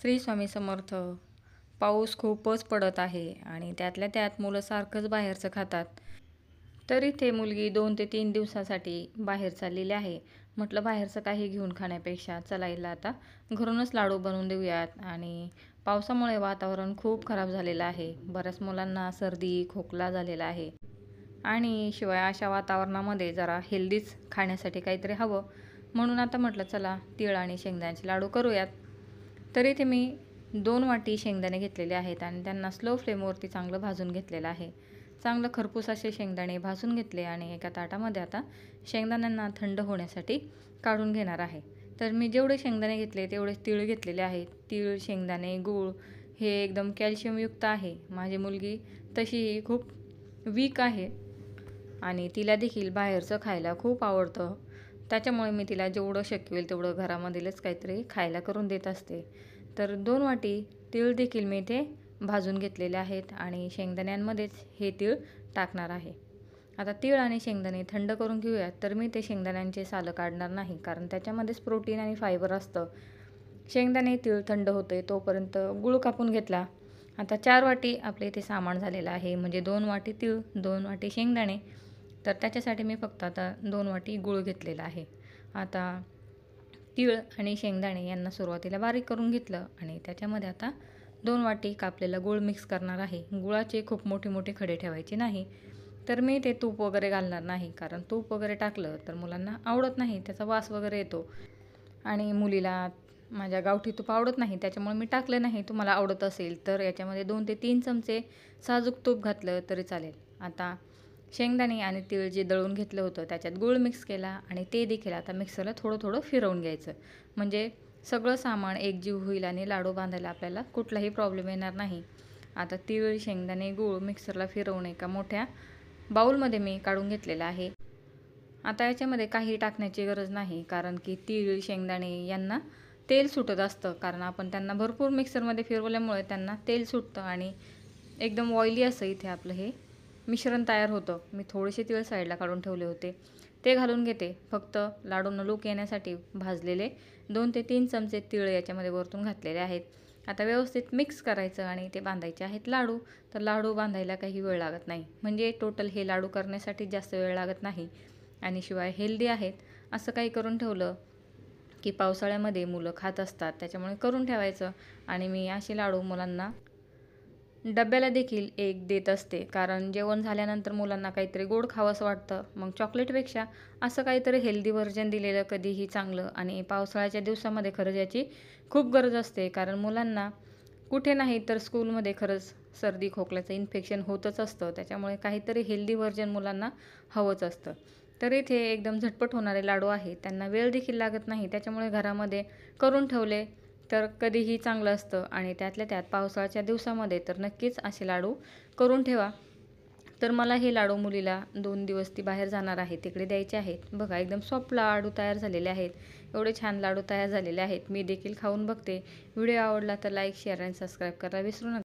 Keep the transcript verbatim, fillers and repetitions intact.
श्री स्वामी समर्थ. पाऊस खूपच पडत आहे आणि त्यातल्या त्यात मुलं सारखंच बाहेरचं खातात. तर इथे मुलगी दोन ते तीन दिवसासाठी बाहेर चाललेली आहे. म्हटलं बाहेरचं काही घेऊन खाण्यापेक्षा चला हिला आता घरूनच लाडू बनवून देऊयात. आणि पावसामुळे वातावरण खूप खराब झालेलं आहे. बऱ्याच मुलांना सर्दी, खोकला झालेला आहे. आणि शिवाय अशा वातावरणामध्ये जरा हेल्दीच खाण्यासाठी काहीतरी हवं. म्हणून आता म्हटलं चला तीळ आणि शेंगदाण्याचे लाडू करूयात. तर इथे मी दोन वाटी शेंगदाणे घेतलेले आहेत आणि त्यांना स्लो फ्लेमवरती चांगलं भाजून घेतलेलं आहे. चांगलं खरपूस असे शेंगदाणे भाजून घेतले आणि एका ताटामध्ये आता शेंगदाण्यांना थंड होण्यासाठी काढून घेणार आहे. तर मी जेवढे शेंगदाणे घेतले तेवढे तीळ घेतलेले आहेत. तीळ, शेंगदाणे, गूळ हे एकदम कॅल्शियमयुक्त आहे. माझी मुलगी तशीही खूप वीक आहे आणि तिला देखील बाहेरचं खायला खूप आवडतं. त्याच्यामुळे मी तिला जेवढं शक्य होईल तेवढं घरामधीलच काहीतरी खायला करून देत असते. तर दोन वाटी तीळ देखील मी इथे भाजून घेतलेले आहेत आणि शेंगदाण्यांमध्येच हे तीळ टाकणार आहे. आता तीळ आणि शेंगदाणे थंड करून घेऊयात. तर मी ते शेंगदाण्यांचे सालं काढणार नाही, कारण त्याच्यामध्येच प्रोटीन आणि फायबर असतं. शेंगदाणे तीळ थंड होते तोपर्यंत गूळ कापून घेतला. आता चार वाटी आपले इथे सामान झालेलं आहे, म्हणजे दोन वाटी तीळ, दोन वाटी शेंगदाणे. तर त्याच्यासाठी मी फक्त आता दोन वाटी गूळ घेतलेला आहे. आता तीळ आणि शेंगदाणे यांना सुरुवातीला बारीक करून घेतलं आणि त्याच्यामध्ये आता दोन वाटी कापलेला गूळ मिक्स करणार आहे. गुळाचे खूप मोठे मोठे खडे ठेवायचे नाही. तर मी ते तूप वगैरे घालणार नाही, कारण तूप वगैरे टाकलं तर मुलांना आवडत नाही, त्याचा वास वगैरे येतो. आणि मुलीला माझ्या गावठी तूप आवडत नाही, त्याच्यामुळे मी टाकलं नाही. तुम्हाला आवडत असेल तर याच्यामध्ये दोन ते तीन चमचे साजूक तूप घातलं तरी चालेल. आता शेंगदाणे आणि तीळ जे दळून घेतलं होतं त्याच्यात गूळ मिक्स केला आणि ते देखील आता मिक्सरला थोडं थोडं फिरवून घ्यायचं, म्हणजे सगळं सामान एकजीव होईल आणि लाडू बांधायला आपल्याला कुठलाही प्रॉब्लेम येणार नाही. आता तीळ, शेंगदाणे, गूळ मिक्सरला फिरवून एका मोठ्या बाऊलमध्ये मी काढून घेतलेला आहे. आता याच्यामध्ये काही टाकण्याची गरज नाही, कारण की तीळ, शेंगदाणे यांना तेल सुटत असतं, कारण आपण त्यांना भरपूर मिक्सरमध्ये फिरवल्यामुळे त्यांना तेल सुटतं आणि एकदम ऑइली असं इथे आपलं हे मिश्रण तयार होतं. मी थोडेसे तीळ साईडला काढून ठेवले होते, ते घालून घेते. फक्त लाडूंना लूक येण्यासाठी भाजलेले दोन ते तीन चमचे तीळ याच्यामध्ये वरतून घातलेले आहेत. आता व्यवस्थित मिक्स करायचं आणि ते बांधायचे आहेत लाडू. तर लाडू बांधायला काही वेळ लागत नाही, म्हणजे टोटल हे लाडू करण्यासाठी जास्त वेळ लागत नाही आणि शिवाय हेल्दी आहेत. असं काही करून ठेवलं की पावसाळ्यामध्ये मुलं खात असतात, त्याच्यामुळे करून ठेवायचं. आणि मी असे लाडू मुलांना डब्याला देखील एक देत असते, कारण जेवण झाल्यानंतर मुलांना काहीतरी गोड खावंसं वाटतं. मग चॉकलेटपेक्षा असं काहीतरी हेल्दी व्हर्जन दिलेलं कधीही चांगलं. आणि पावसाळ्याच्या दिवसामध्ये खरंच याची खूप गरज असते, कारण मुलांना कुठे नाही तर स्कूलमध्ये खरंच सर्दी खोकल्याचं इन्फेक्शन होतच असतं. त्याच्यामुळे काहीतरी हेल्दी व्हर्जन मुलांना हवंच असतं. तर इथे एकदम झटपट होणारे लाडू आहेत, त्यांना वेळ देखील लागत नाही, त्याच्यामुळे घरामध्ये करून ठेवले तर कधीही चांगलं असतं. आणि त्यातल्या त्यात पावसाळ्याच्या दिवसामध्ये तर नक्कीच असे लाडू करून ठेवा. तर मला हे लाडू मुलीला दोन दिवस ती बाहेर जाणार आहे तिकडे द्यायचे आहेत. बघा एकदम सॉफ्ट लाडू तयार झालेले आहेत. एवढे छान लाडू तयार झालेले आहेत. मी देखील खाऊन बघते. व्हिडिओ आवडला तर लाईक, शेअर आणि सबस्क्राईब करायला विसरू नका.